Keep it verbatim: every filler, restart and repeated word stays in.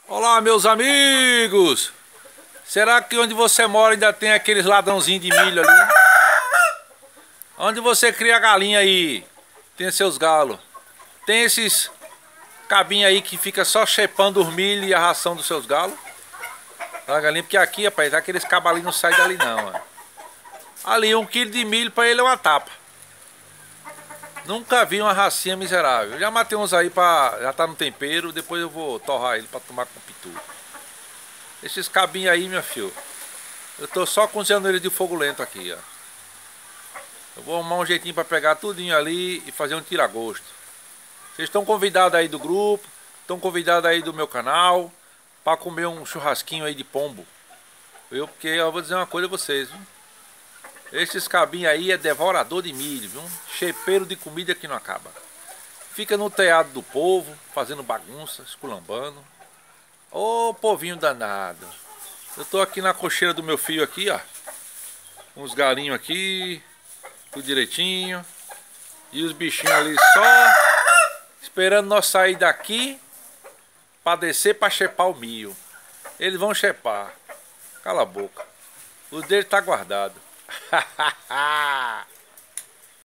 Olá, meus amigos! Será que onde você mora ainda tem aqueles ladrãozinhos de milho ali? Onde você cria galinha aí, tem seus galos. Tem esses cabinhos aí que fica só chepando os milho e a ração dos seus galos. Tá, galinha? Porque aqui, rapaz, aqueles cabalinhos não saem dali não, ó. Ali, um quilo de milho pra ele é uma tapa. Nunca vi uma racinha miserável. Eu já matei uns aí pra... já tá no tempero, depois eu vou torrar ele pra tomar com pitu. Esses cabinhos aí, meu filho, eu tô só cozinhando eles de fogo lento aqui, ó. Eu vou arrumar um jeitinho pra pegar tudinho ali e fazer um tira-gosto. Vocês estão convidados aí do grupo, estão convidados aí do meu canal pra comer um churrasquinho aí de pombo. Eu, porque eu vou dizer uma coisa a vocês, viu? Esses cabinhos aí é devorador de milho, viu? Chepeiro de comida que não acaba. Fica no teatro do povo, fazendo bagunça, esculambando. Ô povinho danado. Eu tô aqui na cocheira do meu filho aqui, ó. Uns galinhos aqui, tudo direitinho. E os bichinhos ali só esperando nós sair daqui pra descer pra chepar o milho. Eles vão chepar. Cala a boca. O dele tá guardado.